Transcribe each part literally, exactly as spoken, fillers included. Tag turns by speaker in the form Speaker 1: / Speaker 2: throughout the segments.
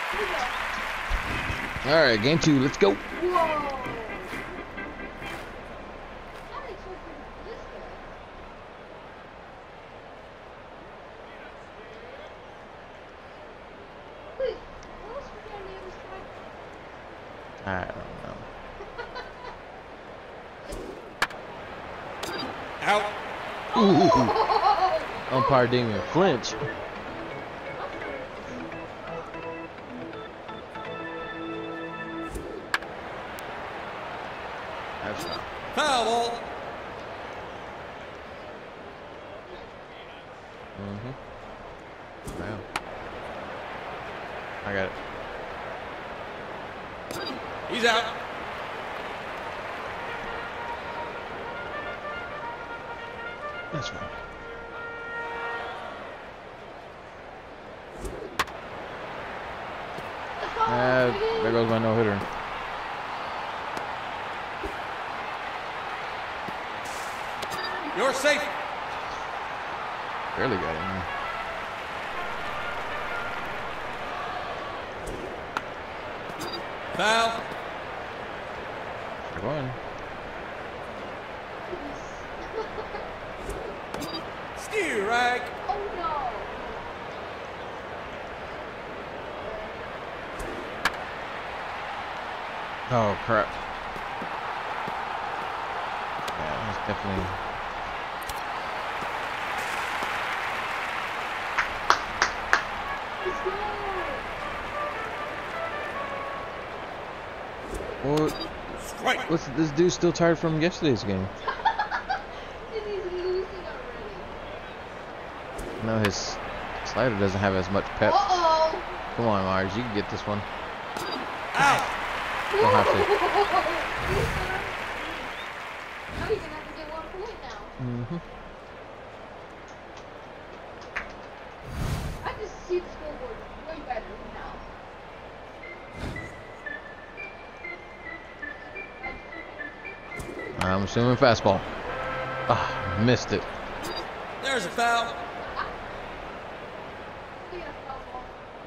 Speaker 1: All right, game two. Let's go.
Speaker 2: Whoa.
Speaker 1: I don't know.
Speaker 3: Out.
Speaker 1: Ooh. Umpire didn't even flinch. That's not.
Speaker 3: Foul ball.
Speaker 1: Mm-hmm. Wow. I got it.
Speaker 3: He's out.
Speaker 1: That's right. Uh, there goes my no-hitter.
Speaker 3: You're safe.
Speaker 1: Barely got in there.
Speaker 3: Foul.
Speaker 1: Strike one.
Speaker 3: Steer rag.
Speaker 2: Oh no.
Speaker 1: Oh crap. Yeah, that's definitely. What?
Speaker 3: Strike.
Speaker 1: What's this dude still tired from yesterday's game?
Speaker 2: And he's losing already.
Speaker 1: No, his slider doesn't have as much pep.
Speaker 2: Uh-oh.
Speaker 1: Come on, Mars, you can get this one.
Speaker 3: Out.
Speaker 1: Don't have to.
Speaker 2: Now you're gonna have to get one point now.
Speaker 1: Mm-hmm.
Speaker 2: I just see the scoreboard way better now.
Speaker 1: I'm assuming fastball. Ah, missed it.
Speaker 3: There's a foul.
Speaker 2: Yeah, foul.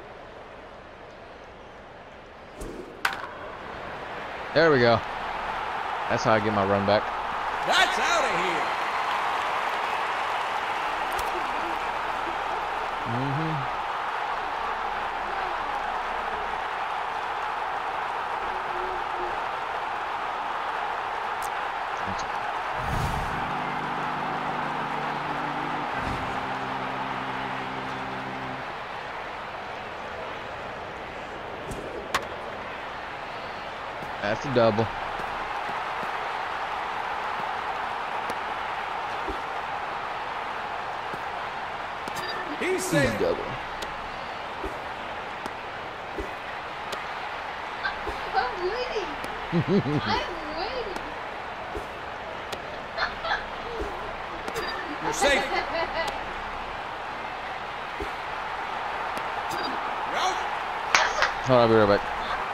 Speaker 1: There we go. That's how I get my run back.
Speaker 3: That's out of here.
Speaker 1: Mm-hmm. That's a double.
Speaker 3: He's safe.
Speaker 1: Easy double.
Speaker 2: I'm waiting. I'm waiting.
Speaker 3: You're safe. You're out.
Speaker 1: Hold on, I'll be right back.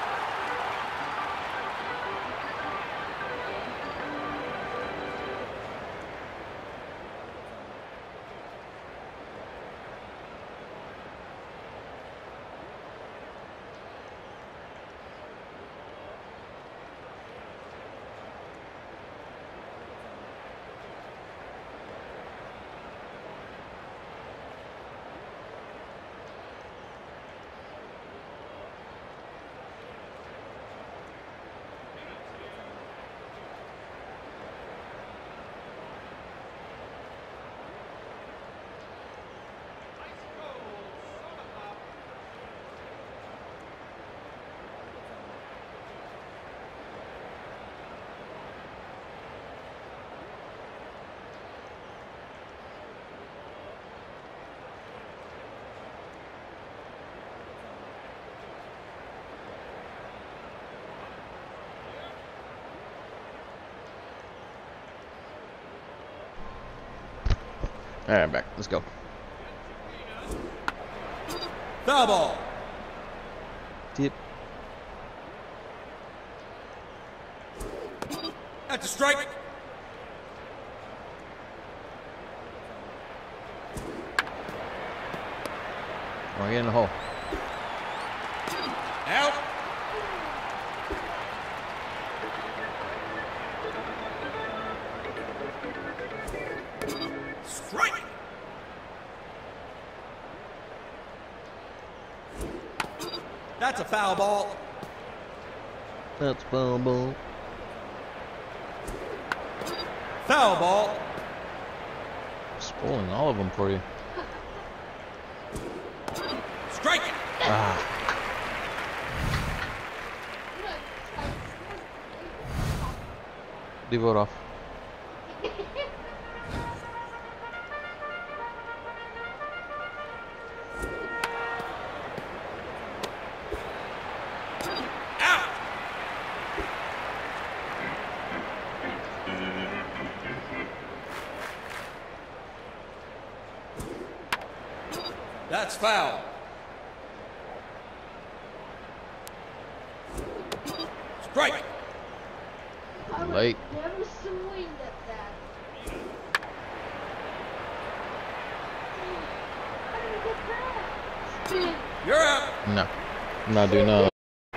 Speaker 1: All right, I'm back. Let's go.
Speaker 3: Foul ball.
Speaker 1: Tip.
Speaker 3: That's a strike.
Speaker 1: Want to get in the hole.
Speaker 3: Out. Strike. That's a foul ball.
Speaker 1: That's foul ball.
Speaker 3: Foul ball.
Speaker 1: Spoiling all of them for you.
Speaker 3: Strike.
Speaker 1: Ah, leave it off.
Speaker 3: Out. That's foul. Strike.
Speaker 2: I would
Speaker 1: Late.
Speaker 2: never swing at that. How did I get that? Spin.
Speaker 3: You're out.
Speaker 1: No, I'm not doing no.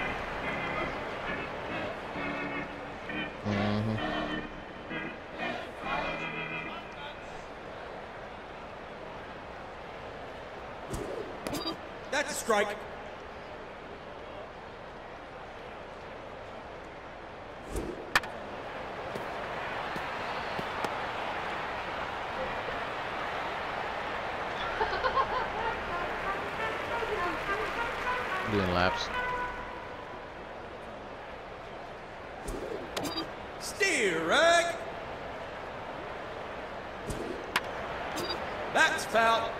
Speaker 1: Mm-hmm.
Speaker 3: That's a strike.
Speaker 1: Doing laps.
Speaker 3: Steer rag. That's foul.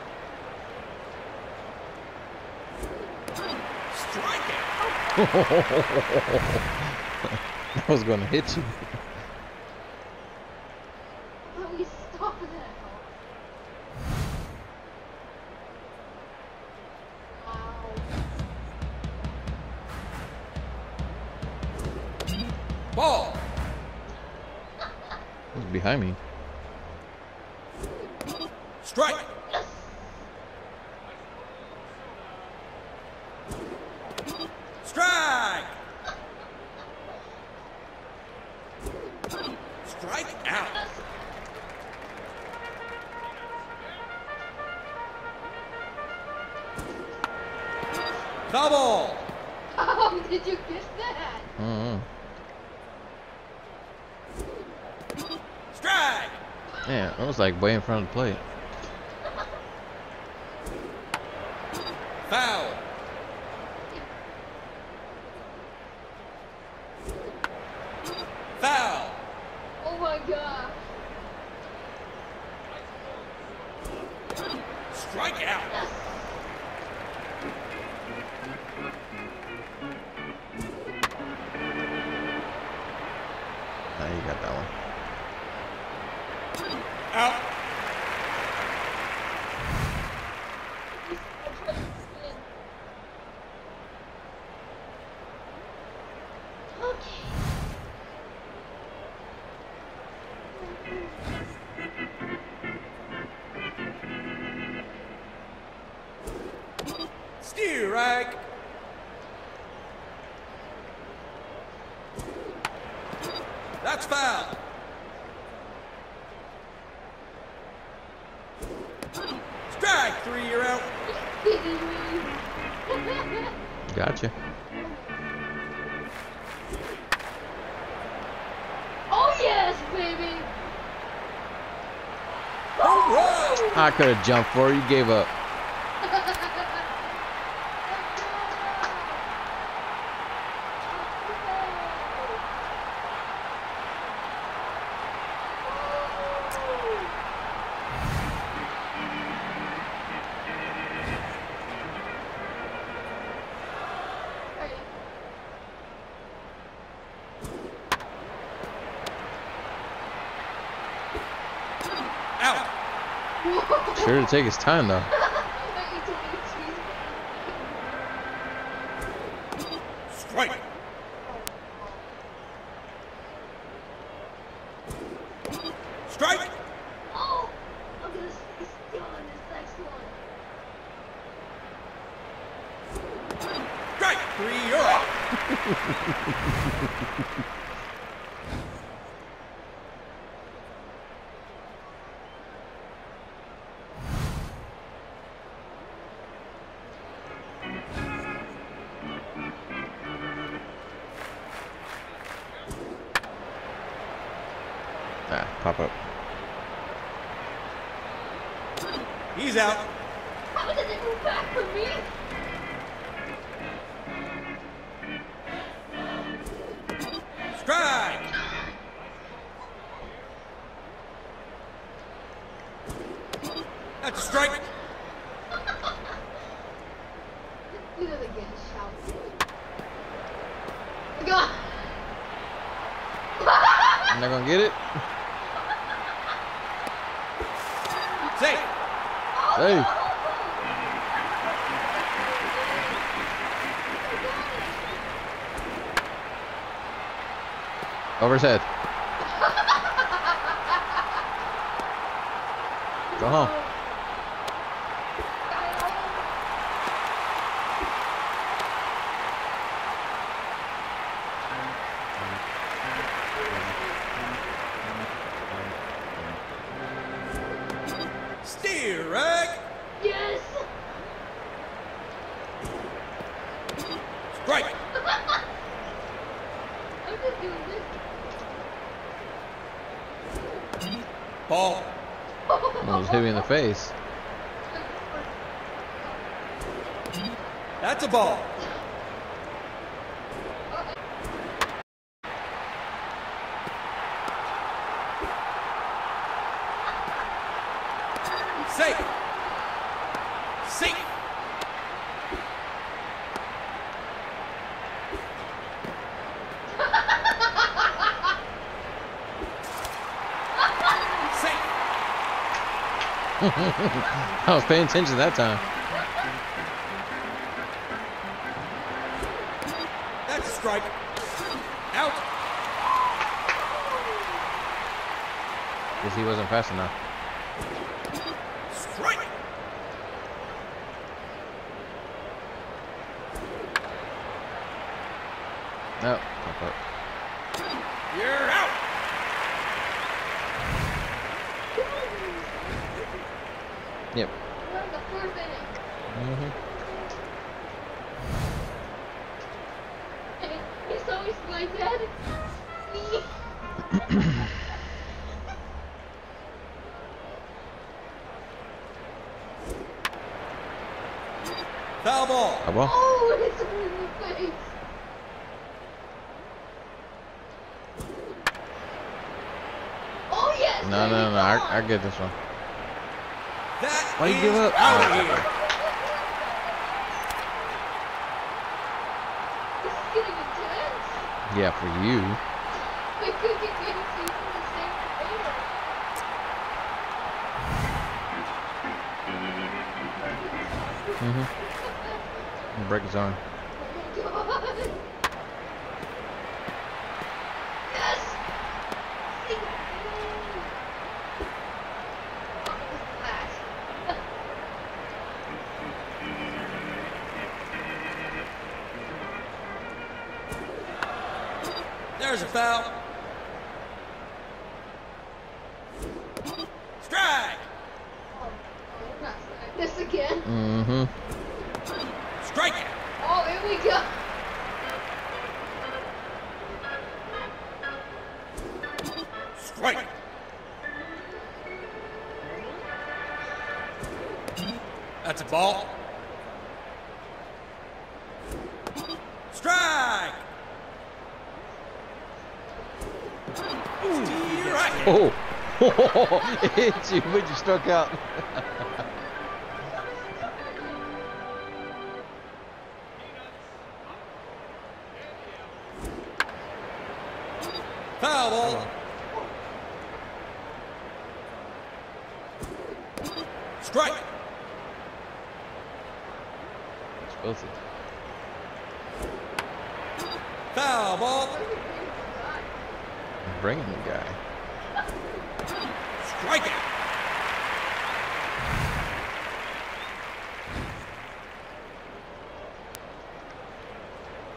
Speaker 3: Strike it.
Speaker 1: I was gonna hit you.
Speaker 2: How do we stop that? Wow.
Speaker 3: Ball.
Speaker 1: It was behind me.
Speaker 3: Strike. Strike. Strike out. Foul ball.
Speaker 2: How did you get that?
Speaker 1: Mm-hmm.
Speaker 3: Strike.
Speaker 1: Yeah, I was like way in front of the plate.
Speaker 3: Foul. Foul.
Speaker 2: Oh my gosh.
Speaker 3: Strike out.
Speaker 1: Now you got that one.
Speaker 3: Out.
Speaker 2: Okay.
Speaker 3: Steer rag. That's foul. Strike three, you're out.
Speaker 2: Kidding me?
Speaker 1: Gotcha.
Speaker 2: Oh yes, baby.
Speaker 3: Home run.
Speaker 1: I could have jumped for it. You gave up.
Speaker 3: Out.
Speaker 1: Sure to take his time though.
Speaker 3: Strike. Strike.
Speaker 2: Oh, I'm gonna steal on this next one.
Speaker 3: Strike. Three, you're out.
Speaker 1: Ah, pop up.
Speaker 3: He's out.
Speaker 2: How did it move back for me?
Speaker 3: Strike. That's a strike.
Speaker 2: Do that again, shout. God.
Speaker 1: I'm not gonna get it.
Speaker 3: Safe.
Speaker 1: Hey. Over his head. Go home.
Speaker 3: Steer, right?
Speaker 2: Yes.
Speaker 3: Strike.
Speaker 2: I'm just doing this.
Speaker 3: Ball.
Speaker 1: Almost hit me in the face.
Speaker 3: That's a ball. Safe. Safe. Safe.
Speaker 1: I was paying attention that time.
Speaker 3: That's a strike. Out.
Speaker 1: Because he wasn't fast enough.
Speaker 3: Strike.
Speaker 1: No, pop up.
Speaker 3: You're out.
Speaker 1: Yep.
Speaker 2: We're in the fourth inning.
Speaker 1: Mm-hmm.
Speaker 2: And it's always like that. Me.
Speaker 3: Foul ball.
Speaker 1: Oh, well.
Speaker 2: Oh, it's in the face. Oh yes.
Speaker 1: No, no, no, no. I, I get this one.
Speaker 3: That
Speaker 1: Why you
Speaker 3: is
Speaker 1: give up?
Speaker 3: out
Speaker 1: Oh,
Speaker 3: of here.
Speaker 2: This is getting intense.
Speaker 1: Yeah, for you.
Speaker 2: I could get getting to the same player.
Speaker 1: Mm-hmm. Break his arm.
Speaker 2: Oh my god. Yes.
Speaker 3: There's a foul. Strike.
Speaker 2: This again.
Speaker 1: Mm-hmm.
Speaker 3: Strike it.
Speaker 2: Oh, here we go.
Speaker 3: Strike. That's a ball. Strike. Strike.
Speaker 1: Oh! It hit you when you struck out.
Speaker 3: Foul ball. Strike.
Speaker 1: It's filthy.
Speaker 3: Foul ball.
Speaker 1: I'm bringing the guy.
Speaker 3: Strike it.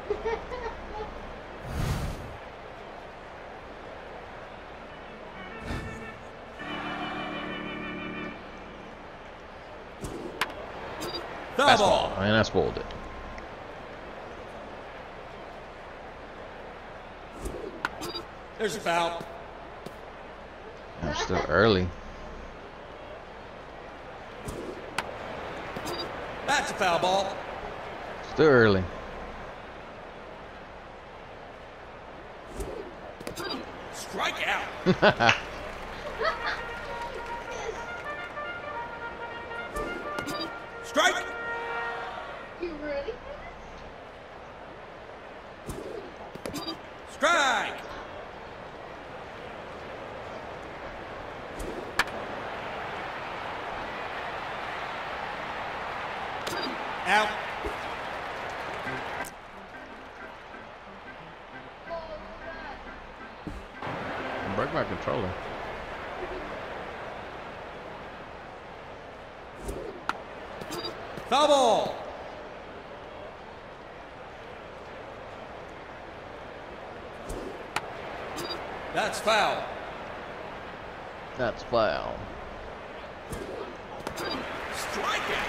Speaker 3: Foul
Speaker 1: Fastball.
Speaker 3: ball.
Speaker 1: I mean, I spoiled it.
Speaker 3: There's a foul.
Speaker 1: I'm still early.
Speaker 3: That's a foul ball.
Speaker 1: Still early.
Speaker 3: Strike out. Strike.
Speaker 2: You ready?
Speaker 3: Strike. Out.
Speaker 1: Break my controller.
Speaker 3: Foul ball. That's foul.
Speaker 1: That's foul.
Speaker 3: Strikeout.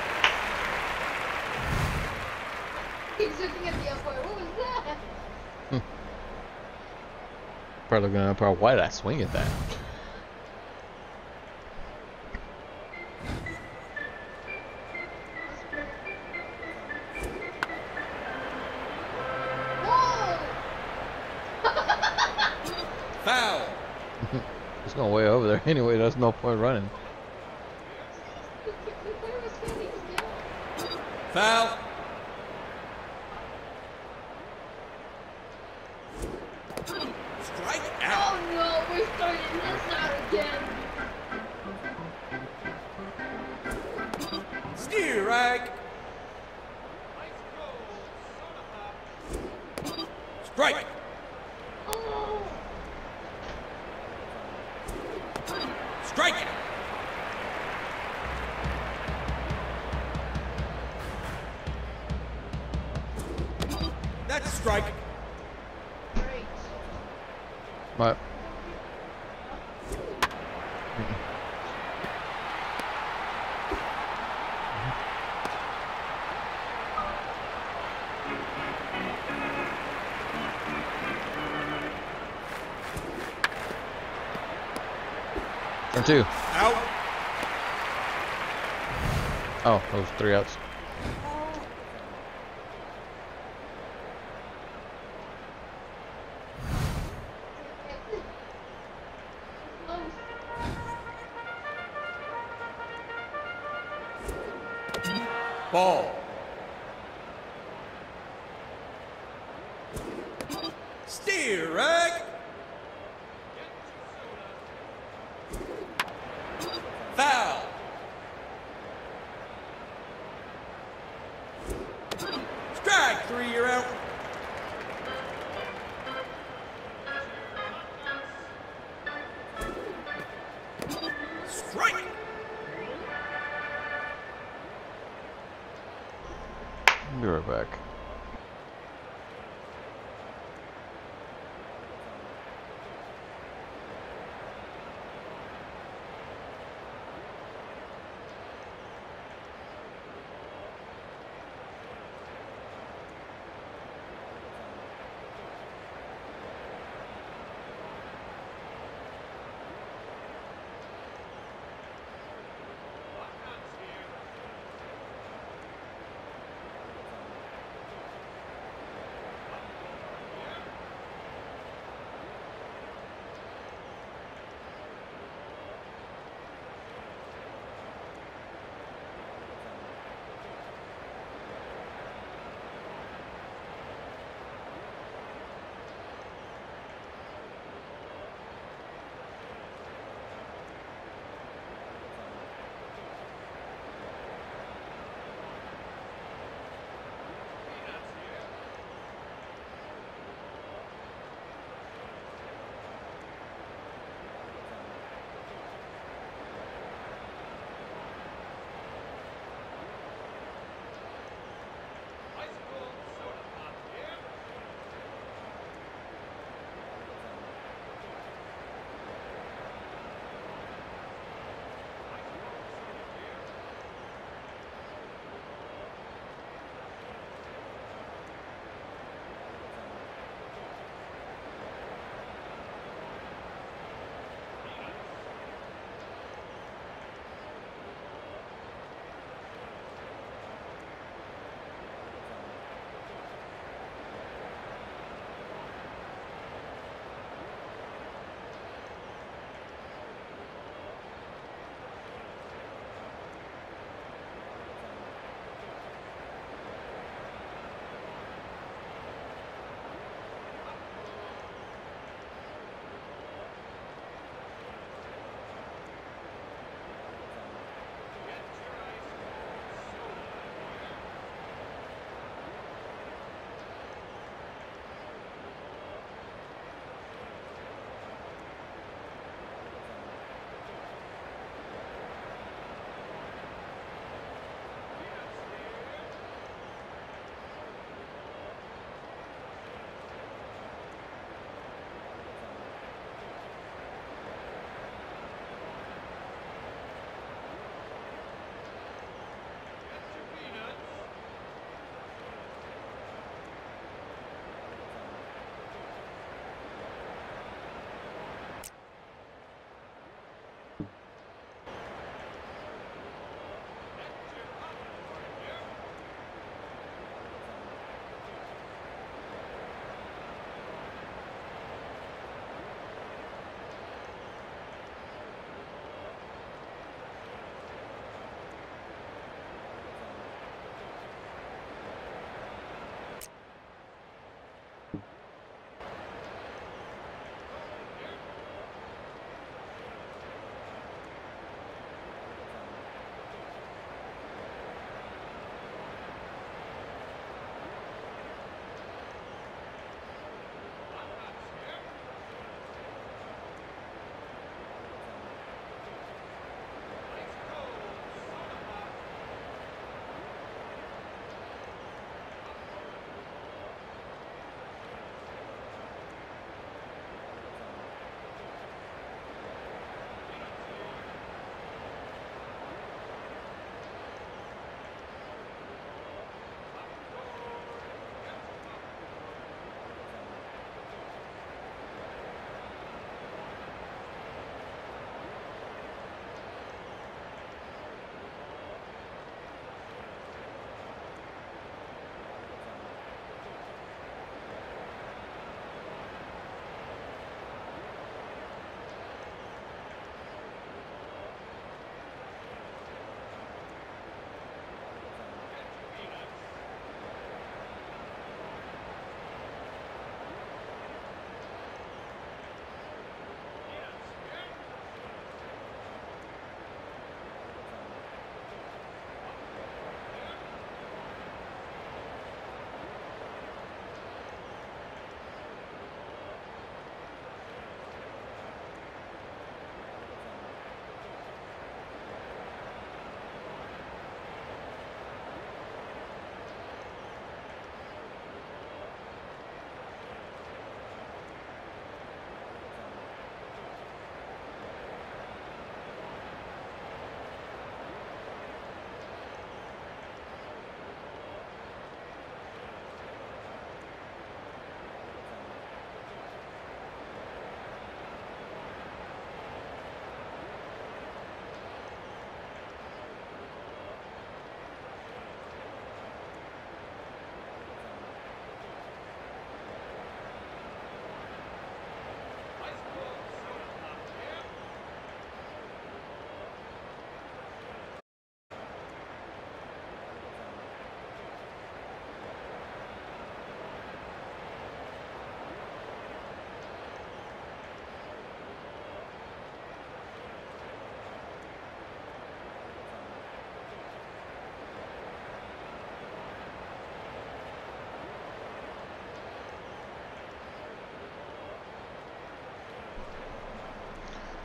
Speaker 2: He's looking at the umpire. What was that?
Speaker 1: Probably gonna probably why did I swing at that?
Speaker 2: Whoa!
Speaker 3: Foul.
Speaker 1: It's going way over there anyway. There's no point running.
Speaker 2: Where was standing still?
Speaker 3: Foul. Strike out.
Speaker 2: Oh no, we're starting this out again.
Speaker 3: Steer rag. Strike.
Speaker 2: Oh,
Speaker 3: Strike. That's a strike.
Speaker 2: great.
Speaker 1: What? Turn two.
Speaker 3: Out.
Speaker 1: Oh, those three outs.
Speaker 2: Close.
Speaker 3: Ball. Steer rag. Foul. Strike three, you're out. Strike.
Speaker 1: Be right back.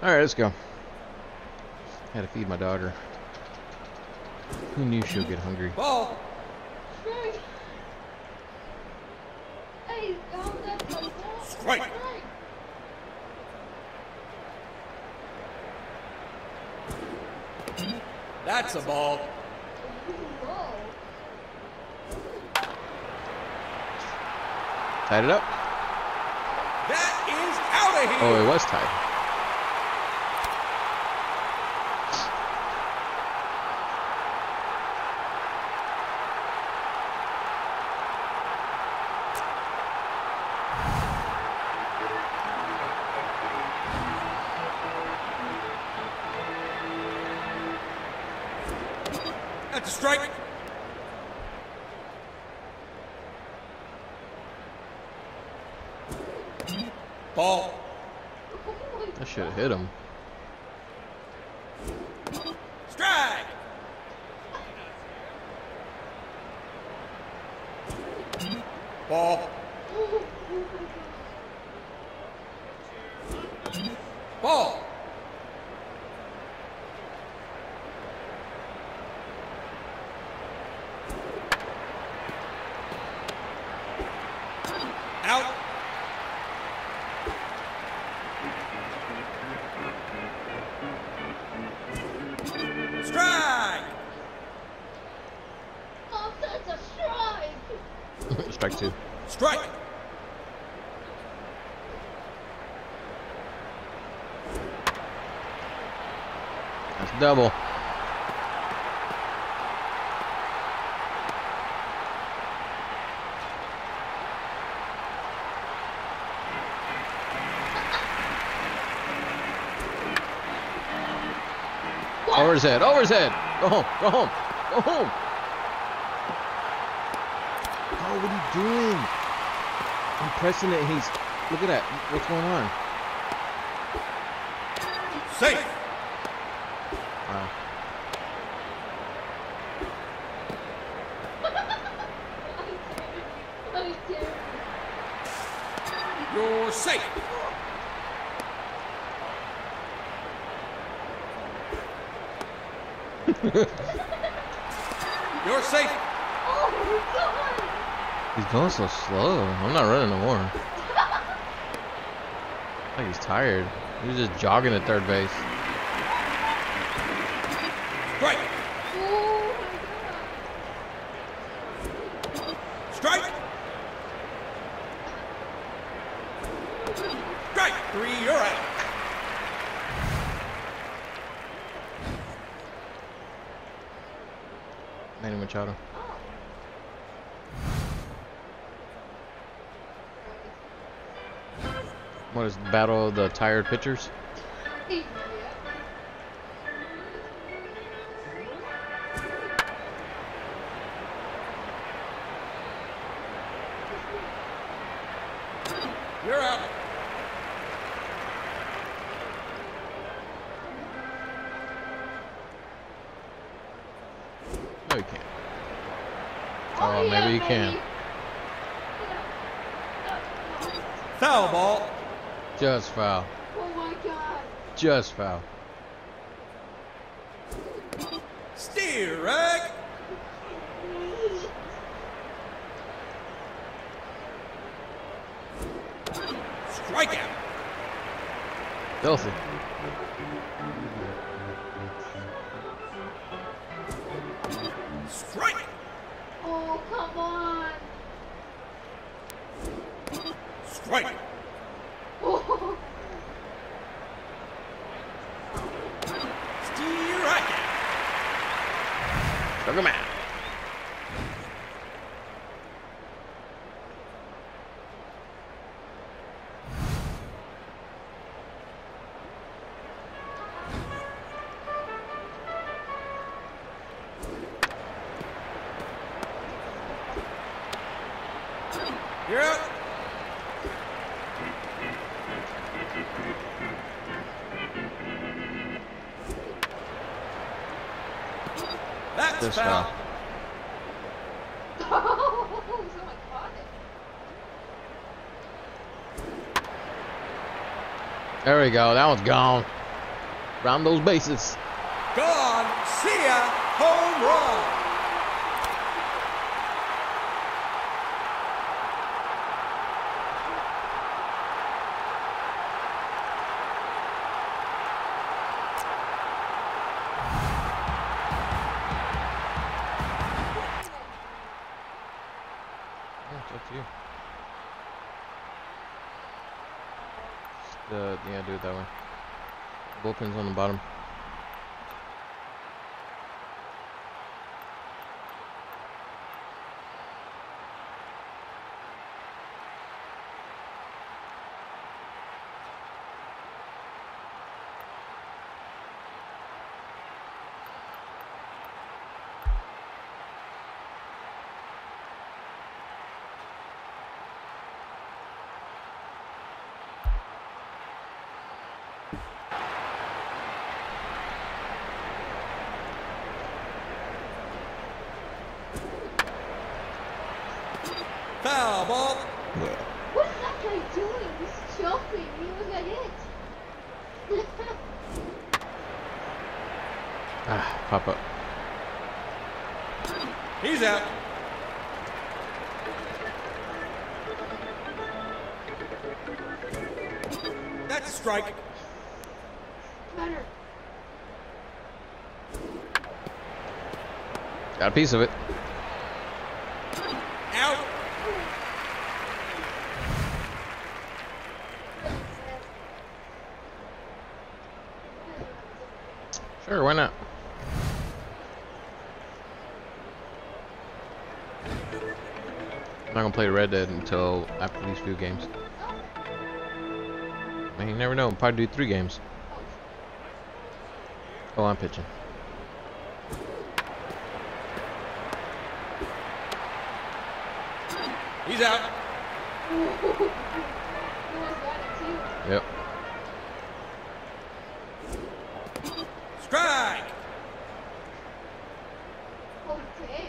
Speaker 1: Alright, let's go. Had to feed my daughter. Who knew she'll get hungry?
Speaker 3: Ball.
Speaker 2: Strike. Hey, oh, that's a ball.
Speaker 3: Strike. That's a ball.
Speaker 2: Whoa.
Speaker 1: Tied it up.
Speaker 3: That is out of here.
Speaker 1: Oh, it was tied.
Speaker 3: That's a strike. Ball.
Speaker 1: I should have hit him.
Speaker 3: Strike. Ball. Ball. Out. Strike.
Speaker 2: Oh, that's a strike.
Speaker 1: Strike two.
Speaker 3: Strike.
Speaker 1: That's double. Over his head, over his head. Go home, go home, go home. Oh, what are you doing? I'm pressing it. He's, look at that. What's going on?
Speaker 3: Safe.
Speaker 1: Wow.
Speaker 2: I dare you.
Speaker 3: You're safe. You're safe.
Speaker 2: Oh, God.
Speaker 1: He's going so slow. I'm not running no more. Like he's tired. He was just jogging at third base.
Speaker 3: Strike.
Speaker 2: Oh, my God.
Speaker 3: Strike. Strike three. You're out.
Speaker 1: Manny Machado. What is the battle of the tired pitchers?
Speaker 2: Yeah.
Speaker 3: You're out.
Speaker 1: No, you can't.
Speaker 2: Oh,
Speaker 1: Oh,
Speaker 2: yeah,
Speaker 1: maybe you can.
Speaker 2: baby.
Speaker 3: Foul ball.
Speaker 1: Just foul.
Speaker 2: Oh, my God.
Speaker 1: Just foul.
Speaker 3: Steer rag. Strikeout.
Speaker 1: Filthy.
Speaker 3: Strike.
Speaker 2: Oh, come on.
Speaker 3: Strike.
Speaker 2: Oh,
Speaker 3: Steer rag.
Speaker 1: Look him out.
Speaker 3: You're out. That's
Speaker 1: This
Speaker 3: foul.
Speaker 1: foul.
Speaker 2: oh, someone caught it.
Speaker 1: There we go. That one's gone. Round those bases.
Speaker 3: Gone. See ya. Home run.
Speaker 1: It's up to you. Just, uh, yeah, do it that way. Bullpen's on the bottom.
Speaker 3: Foul ball.
Speaker 2: What is that guy doing? He's jumping. He was gonna hit.
Speaker 1: Ah, pop up.
Speaker 3: He's out. That's a strike.
Speaker 2: Better.
Speaker 1: Got a piece of it.
Speaker 3: Out.
Speaker 1: Sure, why not? I'm not gonna play Red Dead until after these few games. I mean, you never know. I'll probably do three games. Oh, I'm pitching.
Speaker 3: He's out.
Speaker 2: He almost got it too.
Speaker 1: Yep.
Speaker 3: Strike.
Speaker 2: Okay.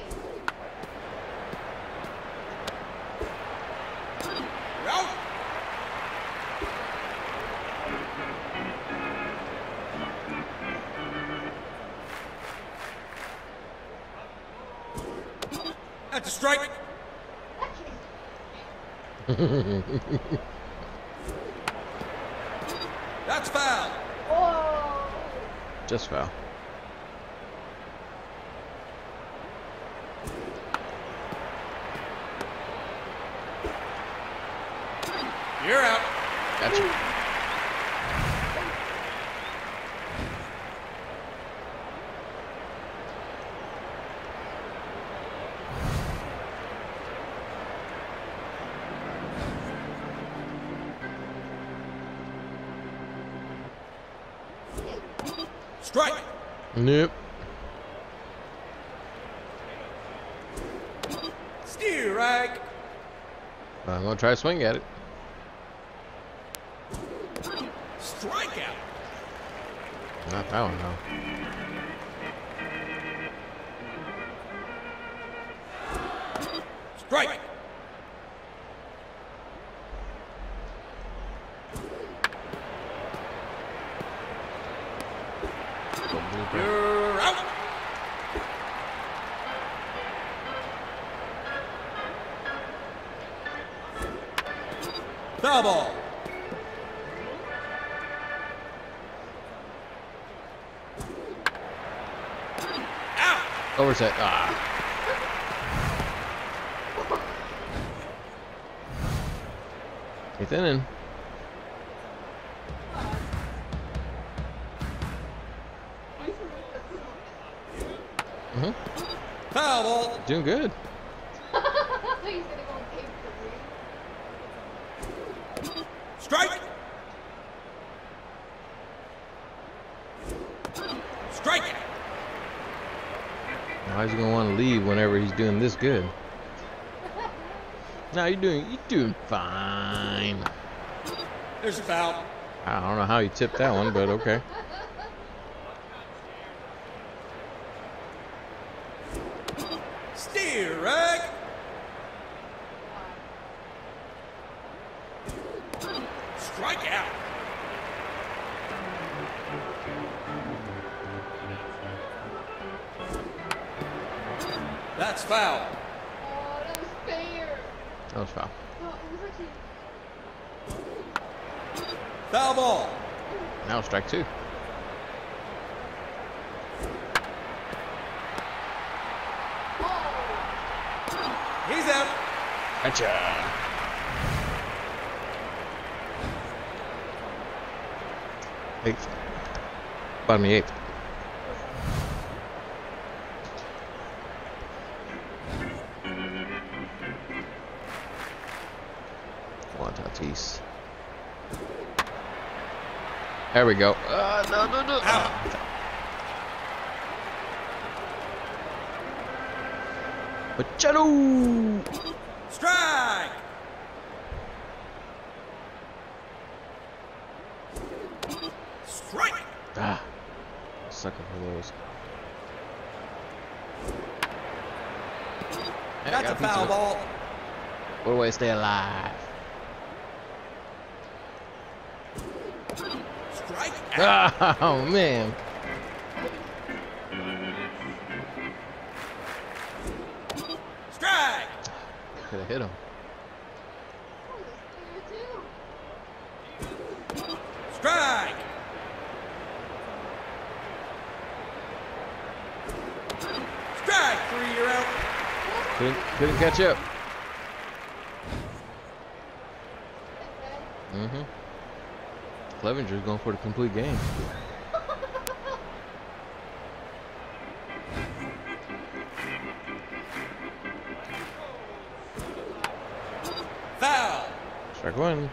Speaker 3: You're out. That's a strike. That's foul.
Speaker 2: Oh.
Speaker 1: Just foul.
Speaker 3: You're out.
Speaker 1: Gotcha.
Speaker 3: Strike.
Speaker 1: Nope.
Speaker 3: Strike.
Speaker 1: I'm gonna try to swing at it.
Speaker 3: Strikeout.
Speaker 1: Not that one, though.
Speaker 3: Strike. You're out. Foul ball. Out.
Speaker 1: Overset. Ah. Eighth inning. Mm-hmm.
Speaker 3: Foul ball.
Speaker 1: Doing good.
Speaker 2: He's gonna go game for three.
Speaker 3: Strike. Strike.
Speaker 1: Why is he gonna want to leave whenever he's doing this good? No, you're doing you're doing fine.
Speaker 3: There's a foul.
Speaker 1: I don't know how you tipped that one, but okay.
Speaker 3: Strike. Strike out. That's foul.
Speaker 2: Oh, that was fair.
Speaker 1: That was foul.
Speaker 2: No, it was actually.
Speaker 3: Foul ball.
Speaker 1: Now strike two.
Speaker 2: Oh.
Speaker 3: He's out.
Speaker 1: Gotcha. Eighth. Bottom of the eighth. Come on, Tatis. There we go. Uh, no, no, no.
Speaker 3: Out.
Speaker 1: Machado.
Speaker 3: Strike. Strike.
Speaker 1: Ah, sucker for those. Hey, I
Speaker 3: That's
Speaker 1: got
Speaker 3: a
Speaker 1: piece
Speaker 3: foul
Speaker 1: of it.
Speaker 3: ball.
Speaker 1: What a way to stay alive.
Speaker 3: Strike out.
Speaker 1: Oh, man.
Speaker 3: Strike.
Speaker 1: Could have hit him.
Speaker 2: That was fair too.
Speaker 3: Strike. Strike three, you're out.
Speaker 1: Couldn't, couldn't catch up. Mm-hmm. Clevenger's going for the complete game.
Speaker 3: Foul.
Speaker 1: Strike one.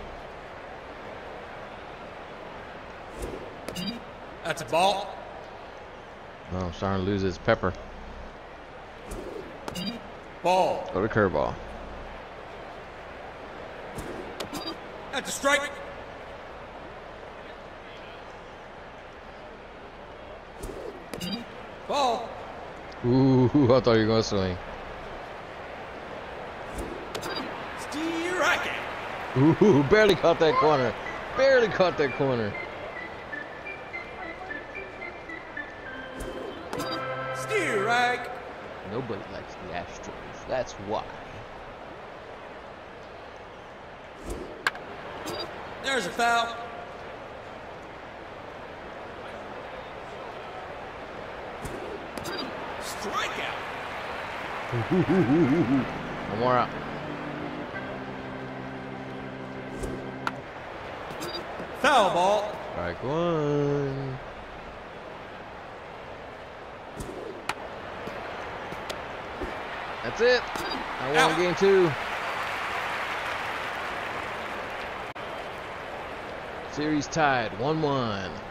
Speaker 3: That's a ball.
Speaker 1: Oh, I'm starting to lose his pepper.
Speaker 3: Ball.
Speaker 1: Go to curveball.
Speaker 3: That's a strike. Ball.
Speaker 1: Ooh, I thought you were going to swing.
Speaker 3: Strike.
Speaker 1: Ooh, barely caught that corner. Barely caught that corner.
Speaker 3: Strike.
Speaker 1: Nobody likes the Astros. That's why.
Speaker 3: There's a foul. Strikeout.
Speaker 1: One more out.
Speaker 3: Foul ball.
Speaker 1: Strike one. That's it. I won
Speaker 3: Out.
Speaker 1: game two. Series tied one one.